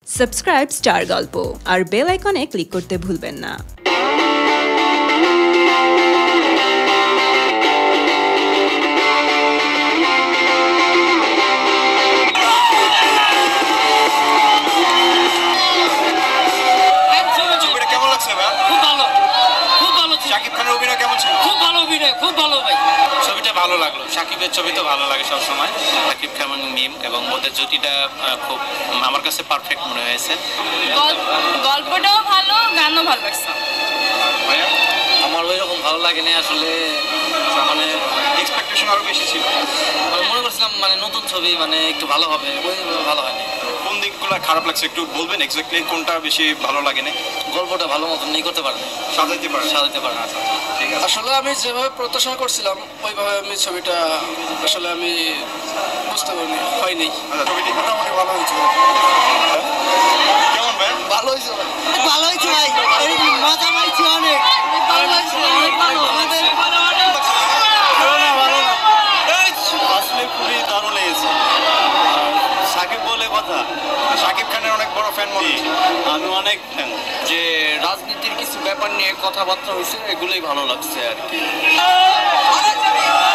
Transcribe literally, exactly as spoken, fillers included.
Subscribe star গল্প আর bell আইকনে click করতে ভুলবেন না। ভালো লাগলো, সাকিবের ছবি তো ভালো লাগে সবসময়। সাকিব খান মিম এবং ওদের জুটিটা খুব আমার কাছে পারফেক্ট মনে হয়েছে। গল্পটাও ভালো, গানও ভালো লাগছে। আমার ওই রকম ভালো লাগেনি আসলে, মানে এক্সপেকটেশন আরো বেশি ছিল। মনে করছিলাম মানে নতুন ছবি মানে একটু ভালো হবে, ওই ভালো হয়নি। কোন দিকগুলো খারাপ লাগছে একটু বলবেন, এক্স্যাক্টলি কোনটা বেশি ভালো লাগেনি? গল্পটা ভালো মতন নেই করতে পারেন, সাজাইতে পারেন সাজাইতে পারেন আচ্ছা ঠিক আছে। আসলে আমি যেভাবে প্রত্যাশা করছিলাম ওইভাবে আমি ছবিটা আসলে আমি বুঝতে পারিনি, হয়নি। ছবিটি মোটামুটি ভালো হয়েছে। কেমন ভাই? ভালো হয়েছে ভালো হয়েছে ভাই, মজা পাইছি অনেক। ভালো লাগছে, অনেক ভালো। আমাদের আসলে খুবই দারুণ লেগেছে। সাকিব বলে কথা, সাকিব খানের অনেক বড় ফ্যান মনে হচ্ছে। আমি অনেক ফ্যান। যে রাজনীতির কিছু ব্যাপার নিয়ে কথাবার্তা হয়েছে, এগুলোই ভালো লাগছে আর কি।